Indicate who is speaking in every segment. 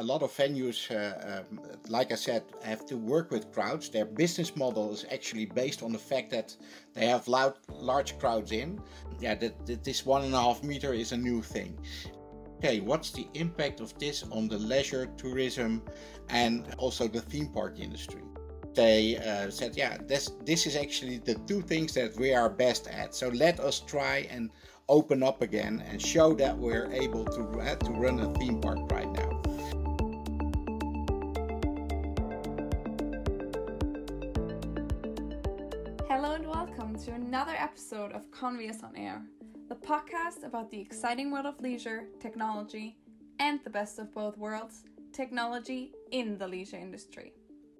Speaker 1: A lot of venues, like I said, have to work with crowds. Their business model is actually based on the fact that they have large crowds in. Yeah, that this 1.5 meter is a new thing. Okay, what's the impact of this on the leisure, tourism, and also the theme park industry? They said, yeah, this is actually the two things that we are best at. So let us try and open up again and show that we're able to run a theme park right now.
Speaker 2: Hello and welcome to another episode of Convies on Air, the podcast about the exciting world of leisure, technology, and the best of both worlds, technology in the leisure industry.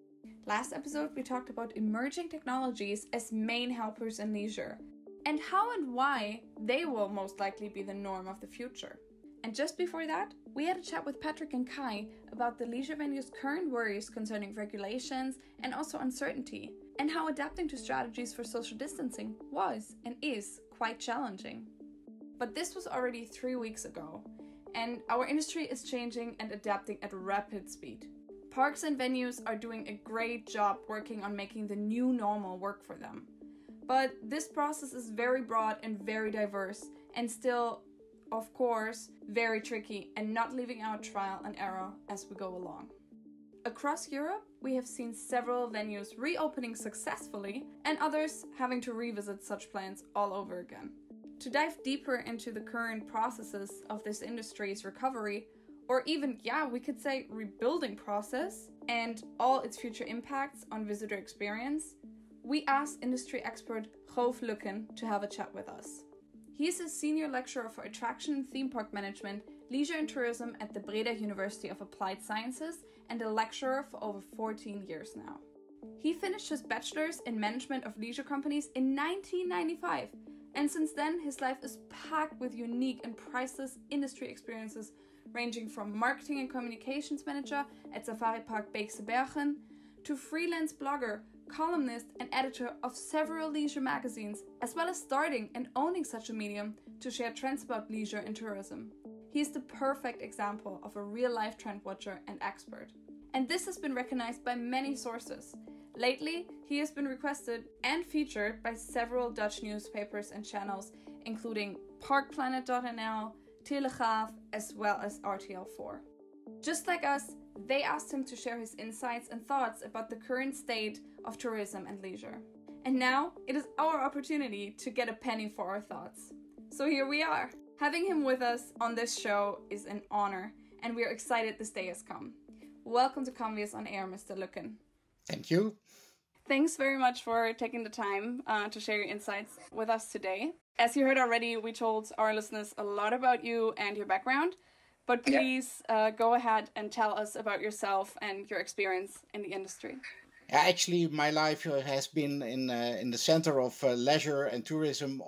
Speaker 2: Last episode we talked about emerging technologies as main helpers in leisure, and how and why they will most likely be the norm of the future. And just before that, we had a chat with Patrick and Kai about the leisure venue's current worries concerning regulations and also uncertainty, and how adapting to strategies for social distancing was and is quite challenging. But this was already 3 weeks ago, and our industry is changing and adapting at rapid speed. Parks and venues are doing a great job working on making the new normal work for them. But this process is very broad and very diverse, and still, of course, very tricky and not leaving out trial and error as we go along. Across Europe, we have seen several venues reopening successfully and others having to revisit such plans all over again. To dive deeper into the current processes of this industry's recovery, or even, we could say rebuilding process, and all its future impacts on visitor experience, we asked industry expert Goof Lukken to have a chat with us. He is a senior lecturer for attraction and theme park management, leisure and tourism at the Breda University of Applied Sciences and a lecturer for over 14 years now. He finished his bachelor's in management of leisure companies in 1995, and since then his life is packed with unique and priceless industry experiences ranging from marketing and communications manager at Safari Park Beekse Bergen to freelance blogger, columnist and editor of several leisure magazines, as well as starting and owning such a medium to share trends about leisure and tourism. He is the perfect example of a real-life trend watcher and expert. And this has been recognized by many sources. Lately, he has been requested and featured by several Dutch newspapers and channels, including Parkplanet.nl, Telegraaf, as well as RTL4. Just like us, they asked him to share his insights and thoughts about the current state of tourism and leisure. And now, it is our opportunity to get a penny for our thoughts. So here we are. Having him with us on this show is an honor, and we are excited this day has come. Welcome to Convies on Air, Mr. Lukken.
Speaker 1: Thank you.
Speaker 2: Thanks very much for taking the time to share your insights with us today. As you heard already, we told our listeners a lot about you and your background, but please go ahead and tell us about yourself and your experience in the industry.
Speaker 1: Actually, my life has been in the center of leisure and tourism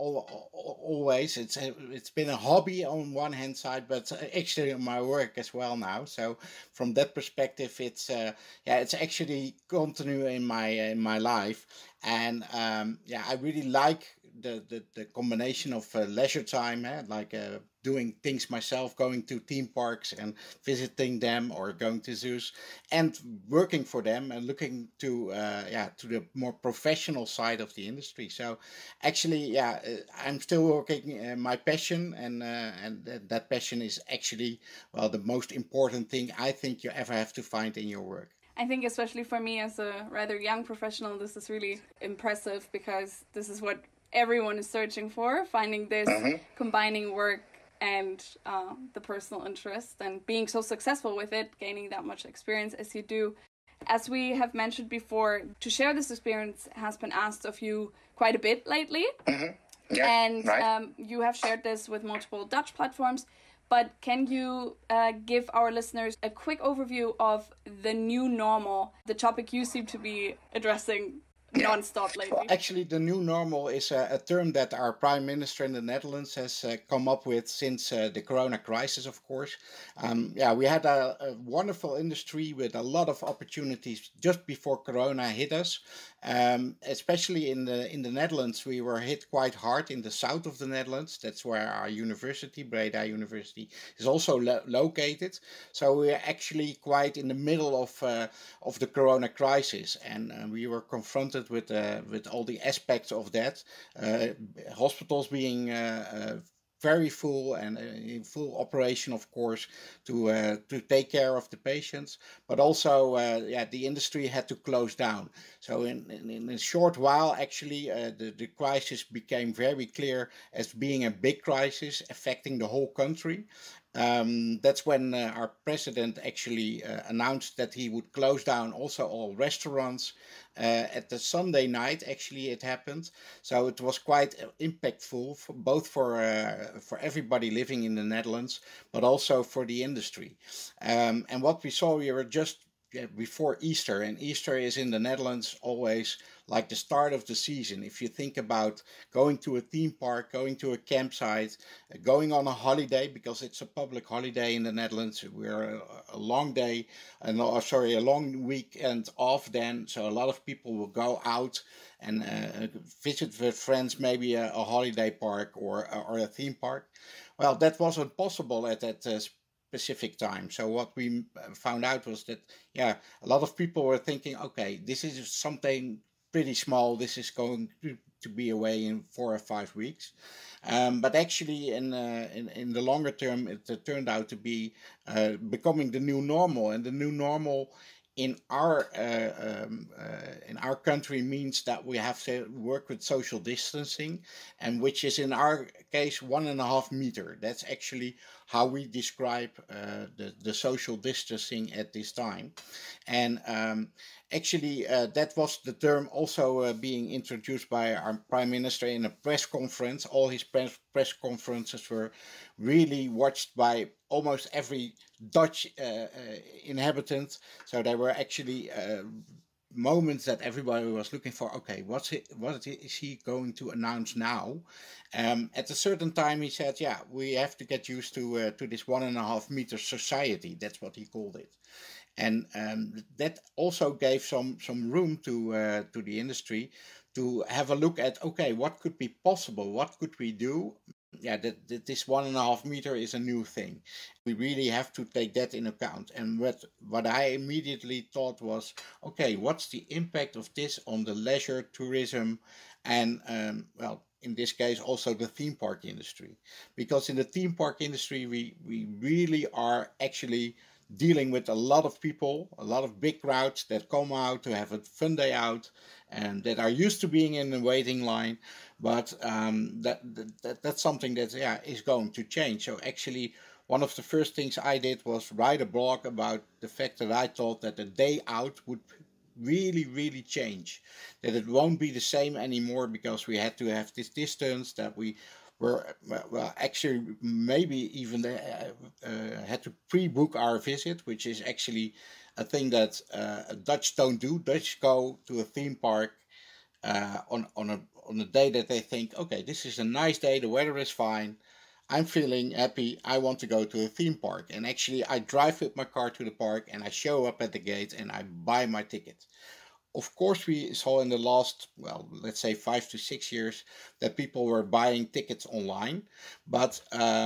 Speaker 1: always. It's been a hobby on one hand side, but actually my work as well now. So from that perspective, it's actually continue in my life, and I really like the combination of leisure time, doing things myself, going to theme parks and visiting them, or going to zoos and working for them and looking to the more professional side of the industry. So actually, I'm still working my passion, and that passion is actually, the most important thing I think you ever have to find in your work.
Speaker 2: I think especially for me as a rather young professional, this is really impressive, because this is what everyone is searching for, finding this, combining work and the personal interest, and being so successful with it, gaining that much experience as you do. As we have mentioned before, to share this experience has been asked of you quite a bit lately. You have shared this with multiple Dutch platforms, but can you give our listeners a quick overview of the new normal, the topic you seem to be addressing non-stop lately.
Speaker 1: Well, actually, the new normal is a term that our prime minister in the Netherlands has come up with since the Corona crisis, of course. Yeah, we had a wonderful industry with a lot of opportunities just before Corona hit us. Especially in the Netherlands, we were hit quite hard in the south of the Netherlands. That's where our university, Breda University, is also located. So we're actually quite in the middle of the Corona crisis, and we were confronted with all the aspects of that. Hospitals being very full and in full operation, of course, to take care of the patients, but also yeah, the industry had to close down. So in a short while, actually, the crisis became very clear as being a big crisis affecting the whole country. That's when our president actually announced that he would close down also all restaurants. At the Sunday night, actually, it happened. So it was quite impactful for both for everybody living in the Netherlands, but also for the industry. And what we saw, we were just before Easter, and Easter is in the Netherlands always like the start of the season. If you think about going to a theme park, going to a campsite, going on a holiday, because it's a public holiday in the Netherlands, we're a long day, a long weekend off then, so a lot of people will go out and visit with friends, maybe a holiday park or a theme park. Well, that wasn't possible at that specific time. So what we found out was that, yeah, a lot of people were thinking, okay, this is something pretty small. This is going to be away in 4 or 5 weeks. But actually, in the longer term, it turned out to be becoming the new normal, and the new normal in our country means that we have to work with social distancing, and which is in our case 1.5 meter. That's actually how we describe the social distancing at this time. And actually, that was the term also being introduced by our prime minister in a press conference. All his press conferences were really watched by almost every Dutch inhabitant. So there were actually moments that everybody was looking for. Okay, what is he going to announce now? At a certain time, he said, "Yeah, we have to get used to this 1.5 meter society." That's what he called it. And that also gave some room to the industry to have a look at, okay, what could be possible? What could we do? Yeah, that this 1.5 meter is a new thing. We really have to take that in account. And what I immediately thought was, okay, what's the impact of this on the leisure, tourism, and well, in this case also the theme park industry? Because in the theme park industry, we really are actually dealing with a lot of people, a lot of big crowds that come out to have a fun day out and that are used to being in the waiting line. But that's something that, yeah, is going to change. So actually, one of the first things I did was write a blog about the fact that I thought that the day out would really change, that it won't be the same anymore, because we had to have this distance, that we were, well, actually maybe even had to pre-book our visit, which is actually a thing that Dutch don't do. Dutch go to a theme park on a day that they think, okay, this is a nice day, the weather is fine, I'm feeling happy, I want to go to a theme park. And actually, I drive with my car to the park and I show up at the gate and I buy my ticket. Of course, we saw in the last, well, let's say 5 to 6 years that people were buying tickets online, but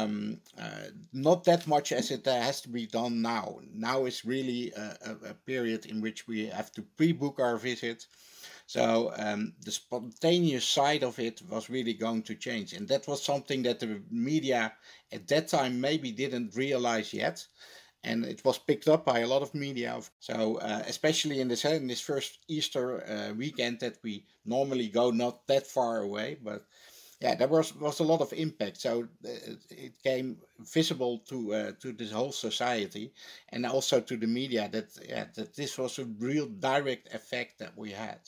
Speaker 1: not that much as it has to be done now. Now is really a period in which we have to pre-book our visit. So the spontaneous side of it was really going to change. And that was something that the media at that time maybe didn't realize yet. And it was picked up by a lot of media. So especially in this first Easter weekend that we normally go not that far away. But yeah, there was a lot of impact. So it came visible to this whole society and also to the media that this was a real direct effect that we had.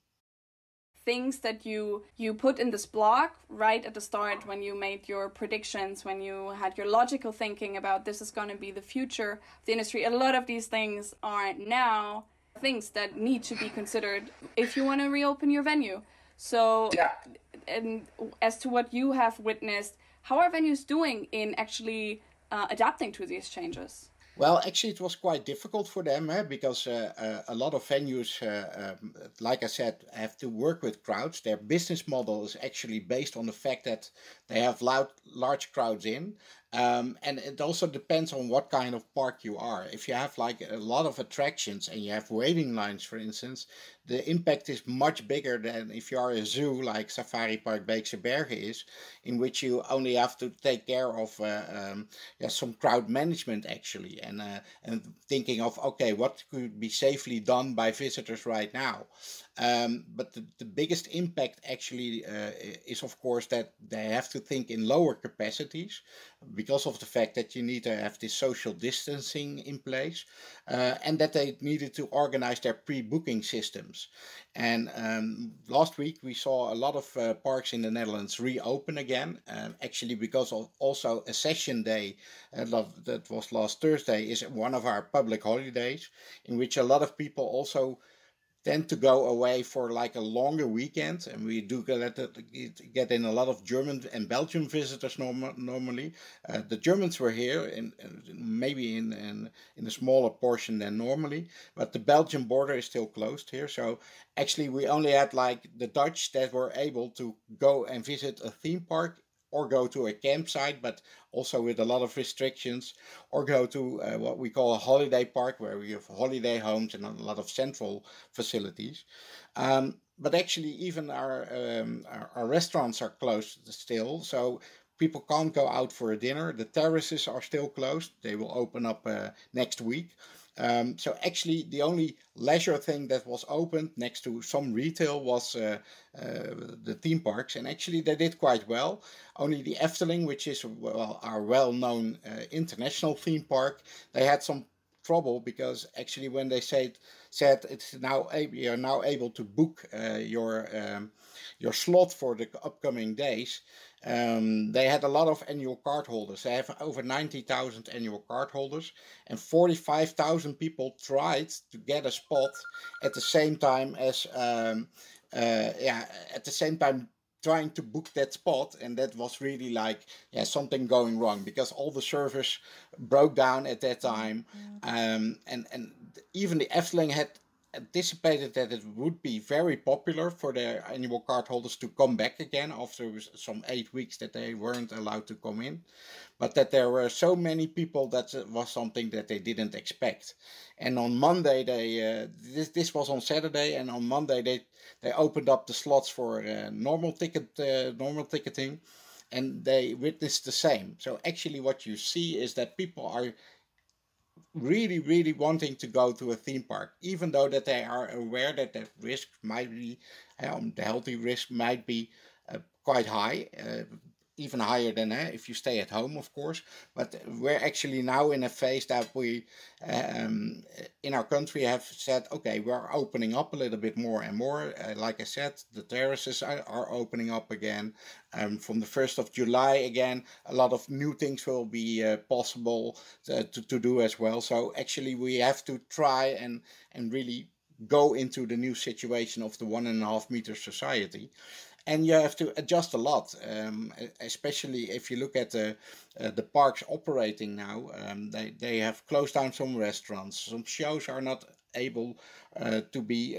Speaker 2: Things that you put in this blog right at the start, when you made your predictions, when you had your logical thinking about this is going to be the future of the industry, a lot of these things are now things that need to be considered if you want to reopen your venue. So, and as to what you have witnessed, how are venues doing in actually adapting to these changes?
Speaker 1: Well, actually, it was quite difficult for them because a lot of venues, like I said, have to work with crowds. Their business model is actually based on the fact that they have large crowds in. And it also depends on what kind of park you are. If you have like a lot of attractions and you have waiting lines, for instance, the impact is much bigger than if you are a zoo like Safari Park Beekse Bergen is, in which you only have to take care of some crowd management actually, and thinking of, okay, what could be safely done by visitors right now. But the biggest impact actually is, of course, that they have to think in lower capacities because of the fact that you need to have this social distancing in place, and that they needed to organize their pre-booking systems. And last week we saw a lot of parks in the Netherlands reopen again, actually because of also a session day that was last Thursday is one of our public holidays, in which a lot of people also tend to go away for like a longer weekend, and we do get in a lot of German and Belgian visitors normally. The Germans were here, maybe in a smaller portion than normally, but the Belgian border is still closed here. So actually, we only had like the Dutch that were able to go and visit a theme park or go to a campsite, but also with a lot of restrictions, or go to what we call a holiday park, where we have holiday homes and a lot of central facilities. But actually, even our restaurants are closed still, so people can't go out for a dinner. The terraces are still closed. They will open up next week. So actually, the only leisure thing that was opened next to some retail was the theme parks, and actually they did quite well. Only the Efteling, which is our well-known international theme park, they had some trouble because actually when they said it's now you're now able to book your slot for the upcoming days. They had a lot of annual card holders. They have over 90,000 annual card holders, and 45,000 people tried to get a spot at the same time as at the same time trying to book that spot, and that was really like something going wrong because all the servers broke down at that time. And even the Efteling had anticipated that it would be very popular for their annual card holders to come back again after some 8 weeks that they weren't allowed to come in, but that there were so many people that was something that they didn't expect. And on Monday this was on Saturday, and on Monday they opened up the slots for normal ticketing, and they witnessed the same. So actually what you see is that people are really, really wanting to go to a theme park, even though that they are aware that the risk might be, the healthy risk might be quite high, even higher than if you stay at home, of course. But we're actually now in a phase that we, in our country, have said, okay, we're opening up a little bit more and more. Like I said, the terraces are opening up again. From the 1st of July, again, a lot of new things will be possible to do as well. So actually, we have to try and really go into the new situation of the 1.5 meter society. And you have to adjust a lot, especially if you look at the parks operating now. They have closed down some restaurants. Some shows are not able to be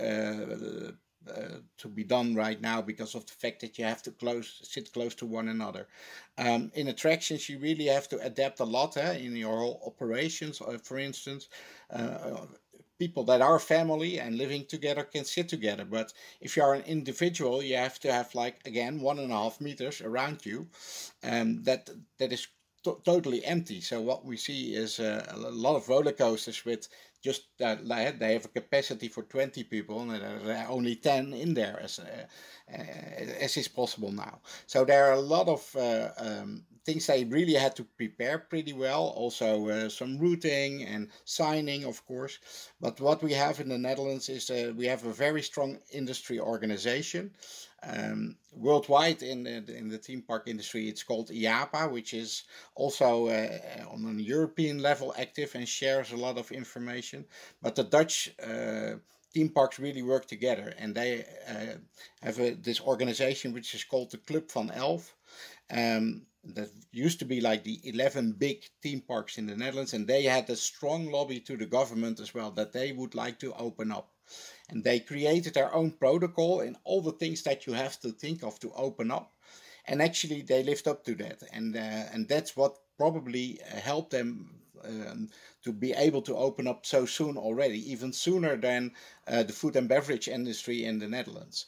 Speaker 1: done right now because of the fact that you have to sit close to one another. In attractions, you really have to adapt a lot in your whole operations. For instance, people that are family and living together can sit together, but if you are an individual, you have to have, like, again, 1.5 meters around you, and that is totally empty. So what we see is a lot of roller coasters with just they have a capacity for 20 people, and there are only 10 in there as is possible now. So there are a lot of things they really had to prepare pretty well. Also some routing and signing, of course. But what we have in the Netherlands is we have a very strong industry organization. Worldwide in the theme park industry, it's called IAPA, which is also on a European level active and shares a lot of information. But the Dutch theme parks really work together, and they have this organization which is called the Club van Elf. That used to be like the 11 big theme parks in the Netherlands, and they had a strong lobby to the government as well that they would like to open up. And they created their own protocol and all the things that you have to think of to open up. And actually, they lived up to that, and that's what probably helped them to be able to open up so soon already, even sooner than the food and beverage industry in the Netherlands.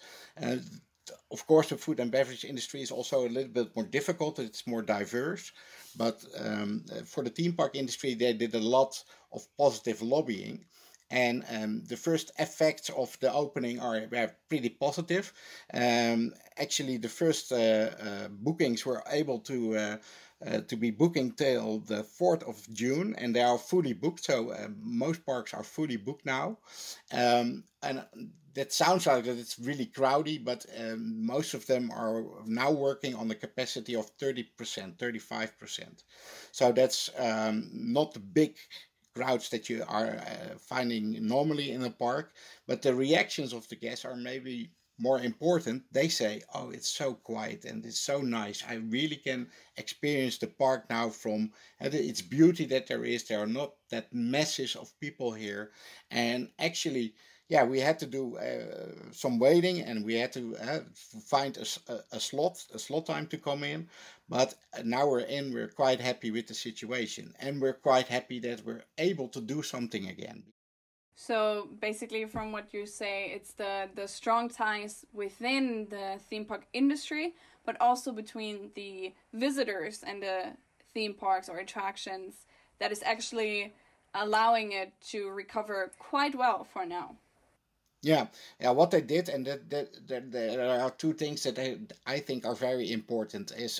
Speaker 1: Of course, the food and beverage industry is also a little bit more difficult. It's more diverse, but for the theme park industry, they did a lot of positive lobbying. And the first effects of the opening are pretty positive. Actually, the first bookings were able to be booking till the 4th of June, and they are fully booked. So most parks are fully booked now. And that sounds like that it's really crowdy, but most of them are now working on the capacity of 30%, 35%. So that's not the big crowds that you are finding normally in a park, but the reactions of the guests are maybe more important. They say, oh, it's so quiet and it's so nice. I really can experience the park now from its beauty that there is. There are not that masses of people here. And actually, yeah, we had to do some waiting, and we had to find a slot time to come in. But now we're quite happy with the situation, and we're quite happy that we're able to do something again.
Speaker 2: So basically, from what you say, it's the strong ties within the theme park industry, but also between the visitors and the theme parks or attractions that is actually allowing it to recover quite well for now.
Speaker 1: Yeah, yeah. What they did, and that there are two things that I think are very important. Is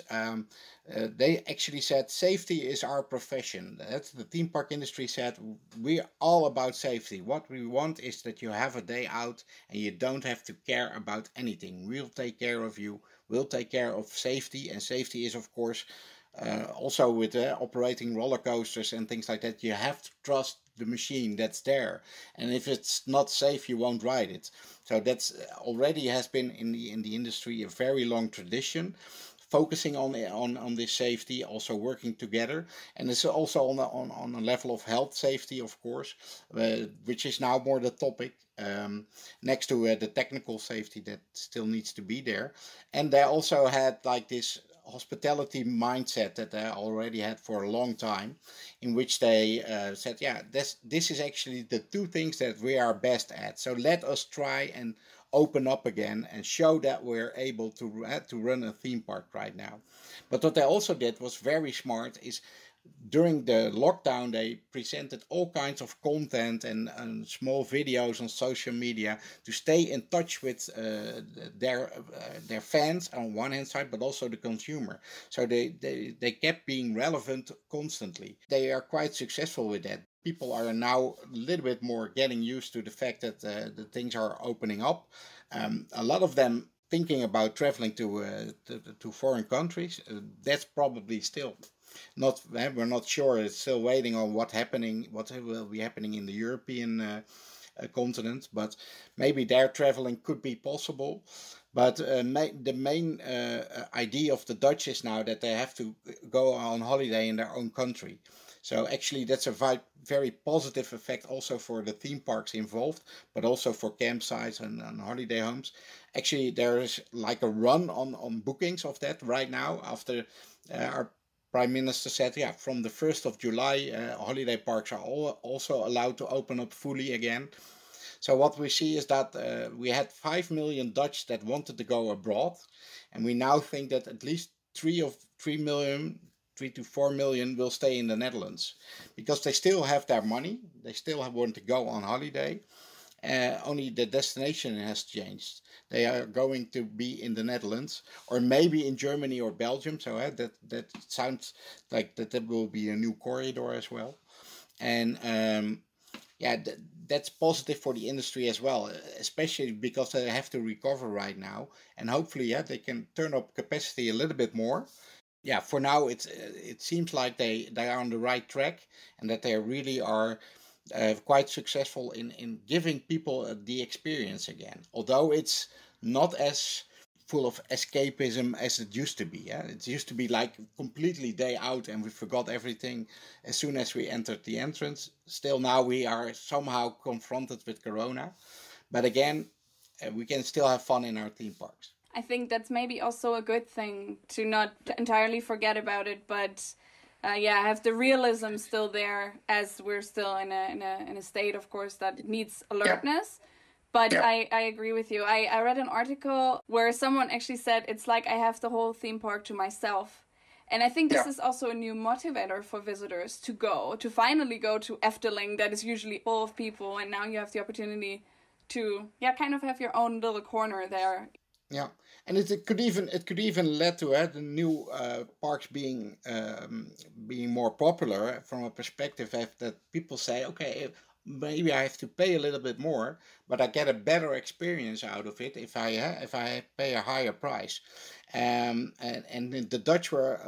Speaker 1: they actually said safety is our profession. That's the theme park industry said we're all about safety. What we want is that you have a day out and you don't have to care about anything. We'll take care of you. We'll take care of safety, and safety is of course also with operating roller coasters and things like that. You have to trust the machine that's there, and if it's not safe, you won't ride it. So that's already has been in the industry a very long tradition, focusing on this safety, also working together, and it's also on a level of health safety, of course, which is now more the topic. Next to the technical safety that still needs to be there, and they also had like this hospitality mindset that they already had for a long time, in which they said, yeah, this is actually the two things that we are best at. So let us try and open up again and show that we're able to run a theme park right now. But what they also did was very smart, is during the lockdown, they presented all kinds of content and small videos on social media to stay in touch with their fans on one hand side, but also the consumer. So they kept being relevant constantly. They are quite successful with that. People are now a little bit more getting used to the fact that the things are opening up. A lot of them thinking about traveling to foreign countries. That's probably still not, we're not sure. It's still waiting on what will be happening in the European continent, but maybe their traveling could be possible. But the main idea of the Dutch is now that they have to go on holiday in their own country. So actually that's a very positive effect also for the theme parks involved, but also for campsites and holiday homes. Actually, there is like a run on bookings of that right now, after our Prime Minister said, yeah, from the 1st of July, holiday parks are also allowed to open up fully again. So what we see is that we had 5 million Dutch that wanted to go abroad, and we now think that at least 3 to 4 million will stay in the Netherlands, because they still have their money, they still want to go on holiday, only the destination has changed. They are going to be in the Netherlands, or maybe in Germany or Belgium. So that sounds like that will be a new corridor as well. And yeah, that's positive for the industry as well, especially because they have to recover right now, and hopefully, yeah, they can turn up capacity a little bit more. Yeah, for now, it seems like they are on the right track, and that they really are quite successful in giving people the experience again. Although it's not as full of escapism as it used to be. Yeah, it used to be like completely day out, and we forgot everything as soon as we entered the entrance. Still, now we are somehow confronted with Corona, but again, we can still have fun in our theme parks.
Speaker 2: I think that's maybe also a good thing to not entirely forget about it, but yeah, have the realism still there, as we're still in a state, of course, that needs alertness. Yeah. But yeah. I agree with you. I read an article where someone actually said it's like I have the whole theme park to myself. And I think this is also a new motivator for visitors to finally go to Efteling, that is usually full of people, and now you have the opportunity to kind of have your own little corner there.
Speaker 1: Yeah, and it could even lead to the new parks being more popular from a perspective that people say, okay, maybe I have to pay a little bit more, but I get a better experience out of it if I pay a higher price. And the Dutch were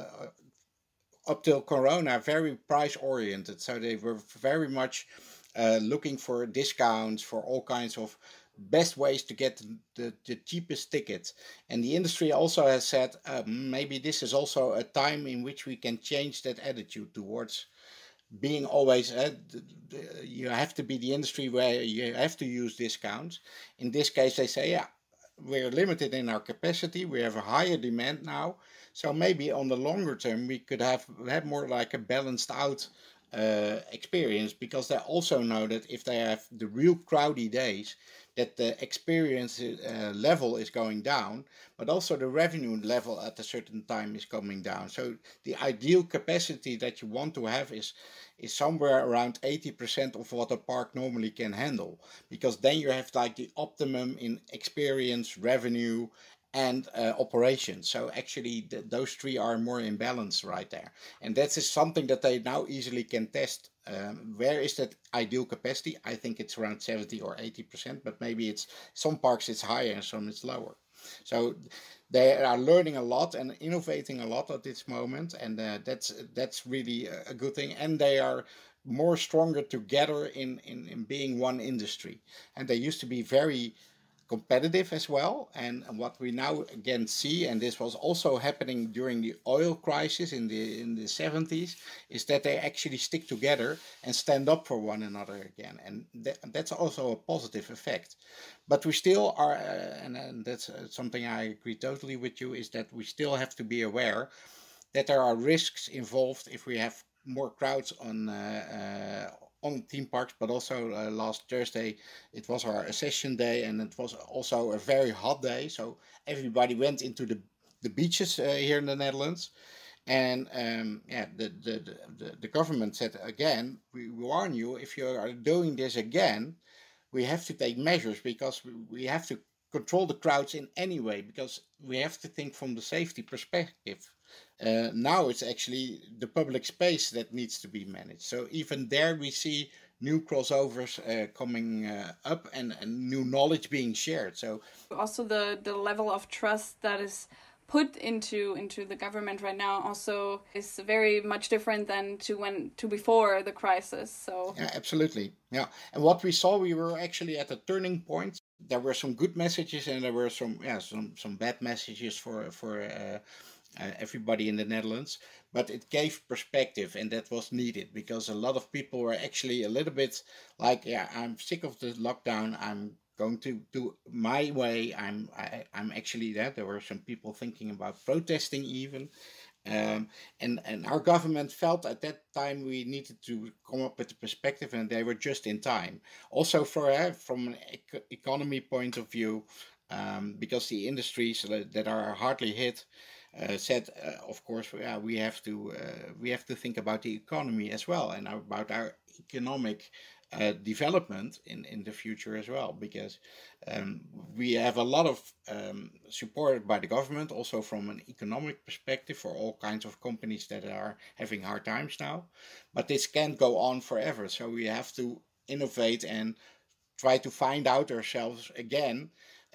Speaker 1: up till Corona very price oriented, so they were very much looking for discounts, for all kinds of best ways to get the cheapest tickets. And the industry also has said maybe this is also a time in which we can change that attitude towards being always you have to be the industry where you have to use discounts. In this case, they say, yeah, we're limited in our capacity, we have a higher demand now, so maybe on the longer term we could have more like a balanced out experience, because they also know that if they have the real crowdy days, that the experience level is going down, but also the revenue level at a certain time is coming down. So the ideal capacity that you want to have is somewhere around 80% of what a park normally can handle, because then you have like the optimum in experience, revenue, and operations. So actually those three are more in balance right there. And that is something that they now easily can test. Where is that ideal capacity? I think it's around 70 or 80%, but maybe it's some parks it's higher and some it's lower. So they are learning a lot and innovating a lot at this moment, and that's really a good thing. And they are more stronger together in being one industry. And they used to be very competitive as well. And what we now again see, and this was also happening during the oil crisis in the 70s, is that they actually stick together and stand up for one another again. And that's also a positive effect. But we still are, and that's something I agree totally with you, is that we still have to be aware that there are risks involved if we have more crowds on theme parks. But also last Thursday it was our session day, and it was also a very hot day, so everybody went into the beaches here in the Netherlands. And yeah, the government said again, we warn you, if you are doing this again, we have to take measures, because we have to control the crowds in any way, because we have to think from the safety perspective. Now it's actually the public space that needs to be managed. So even there we see new crossovers coming up, and new knowledge being shared. So
Speaker 2: also the level of trust that is put into the government right now also is very much different than to before the crisis. So
Speaker 1: yeah, absolutely. Yeah, and what we saw, we were actually at a turning point. There were some good messages, and there were some bad messages for everybody in the Netherlands, but it gave perspective, and that was needed, because a lot of people were actually a little bit like, yeah, I'm sick of the lockdown, I'm going to do my way. I'm actually there were some people thinking about protesting even. And our government felt at that time we needed to come up with a perspective, and they were just in time. Also from an economy point of view, because the industries that are hardly hit said, of course, we have to think about the economy as well, and about our economic development in the future as well, because we have a lot of support by the government, also from an economic perspective, for all kinds of companies that are having hard times now. But this can't go on forever, so we have to innovate and try to find out ourselves again,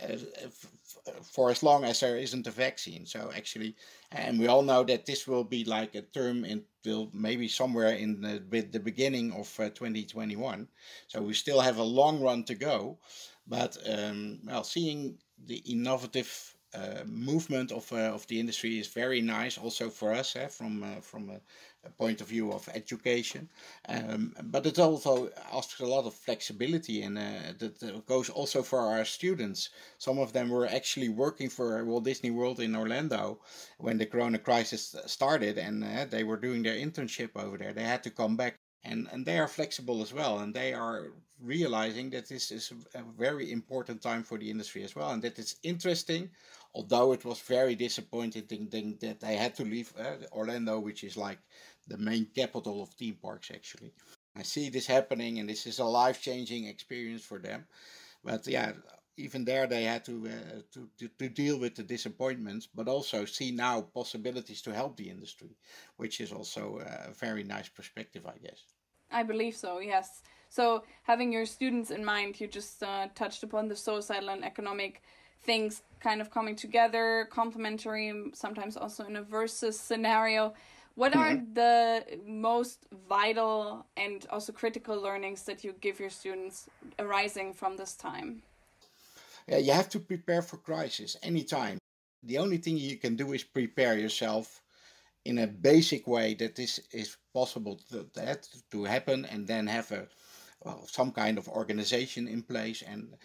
Speaker 1: for as long as there isn't a vaccine. So actually, and we all know that this will be like a term until maybe somewhere in the beginning of 2021. So we still have a long run to go, but well, seeing the innovative movement of the industry is very nice, also for us, from a point of view of education. But it also asks a lot of flexibility, and that goes also for our students. Some of them were actually working for Walt Disney World in Orlando when the Corona crisis started, and they were doing their internship over there. They had to come back, and they are flexible as well, and they are realizing that this is a very important time for the industry as well, and that it's interesting, although it was very disappointing that they had to leave Orlando, which is like the main capital of theme parks, actually. I see this happening, and this is a life-changing experience for them. But yeah, even there they had to deal with the disappointments, but also see now possibilities to help the industry, which is also a very nice perspective, I guess.
Speaker 2: I believe so, yes. So having your students in mind, you just touched upon the societal and economic things kind of coming together, complementary, sometimes also in a versus scenario. What are the most vital and also critical learnings that you give your students arising from this time?
Speaker 1: Yeah, you have to prepare for crisis anytime. The only thing you can do is prepare yourself in a basic way that this is possible to happen, and then have some kind of organization in place,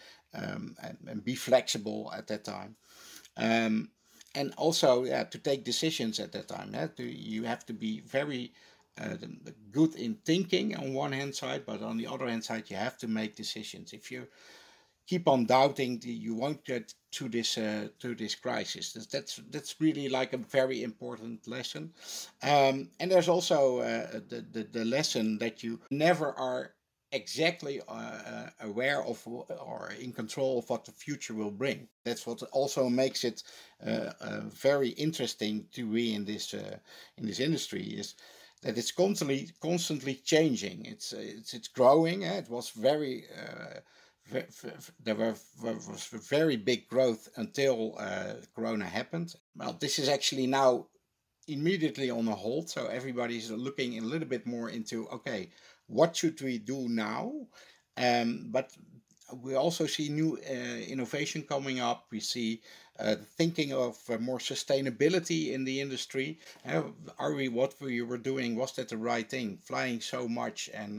Speaker 1: and be flexible at that time. And also, yeah, to take decisions at that time. You have to be very good in thinking on one hand side, but on the other hand side, you have to make decisions. If you keep on doubting, you won't get to this crisis. That's really like a very important lesson. And there's also the lesson that you never are exactly aware of or in control of what the future will bring. That's what also makes it very interesting to be in this industry, is that it's constantly changing. It's growing. It was very there was very big growth until Corona happened. Well, this is actually now immediately on a hold, so everybody's looking a little bit more into, okay, what should we do now? But we also see new innovation coming up. We see thinking of more sustainability in the industry. What we were doing, was that the right thing? Flying so much and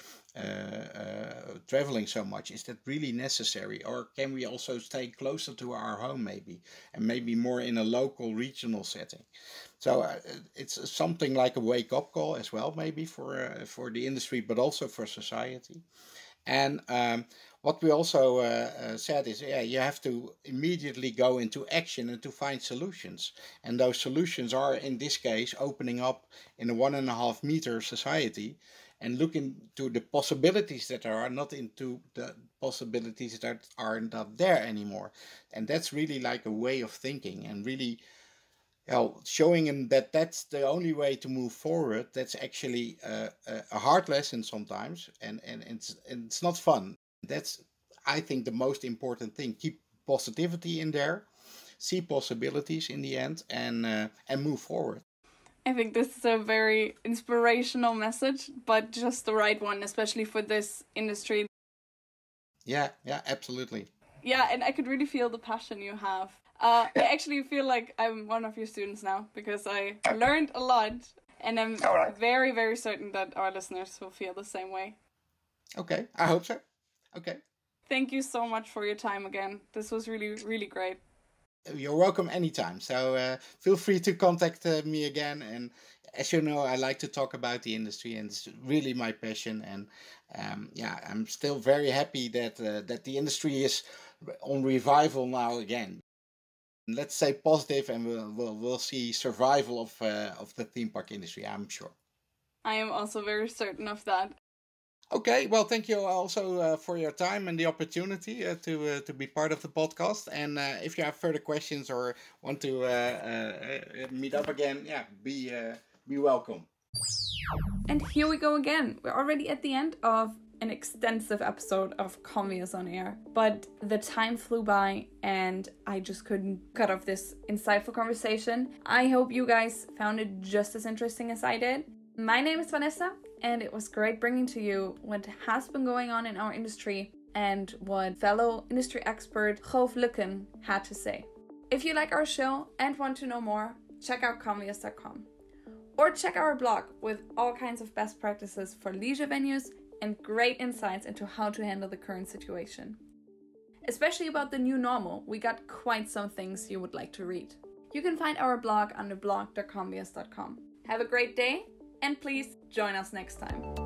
Speaker 1: traveling so much, is that really necessary? Or can we also stay closer to our home, maybe, and maybe more in a local, regional setting? So it's something like a wake-up call as well, maybe for the industry, but also for society. And what we also said is, yeah, you have to immediately go into action and to find solutions. And those solutions are, in this case, opening up in a 1.5 meter society and look into the possibilities that are, not into the possibilities that are not there anymore. And that's really like a way of thinking, and really, showing them that that's the only way to move forward. That's actually a hard lesson sometimes, and it's not fun. That's, I think, the most important thing. Keep positivity in there, see possibilities in the end, and move forward.
Speaker 2: I think this is a very inspirational message, but just the right one, especially for this industry.
Speaker 1: Yeah, absolutely.
Speaker 2: Yeah, and I could really feel the passion you have. I actually feel like I'm one of your students now, because I learned a lot, and I'm very, very certain that our listeners will feel the same way.
Speaker 1: Okay, I hope so. Okay.
Speaker 2: Thank you so much for your time again. This was really, really great.
Speaker 1: You're welcome anytime. So feel free to contact me again. And as you know, I like to talk about the industry, and it's really my passion. And I'm still very happy that the industry is on revival now again. Let's say positive, and we'll see survival of the theme park industry, I'm sure.
Speaker 2: I am also very certain of that.
Speaker 1: Okay, well, thank you also for your time and the opportunity to be part of the podcast. And if you have further questions or want to meet up again, yeah, be welcome.
Speaker 2: And here we go again. We're already at the end of an extensive episode of Convious on Air, but the time flew by and I just couldn't cut off this insightful conversation. I hope you guys found it just as interesting as I did. My name is Vanessa, and it was great bringing to you what has been going on in our industry and what fellow industry expert Goof Lukken had to say. If you like our show and want to know more, check out convious.com. Or check our blog with all kinds of best practices for leisure venues and great insights into how to handle the current situation. Especially about the new normal, we got quite some things you would like to read. You can find our blog under blog.convious.com. Have a great day, and please join us next time.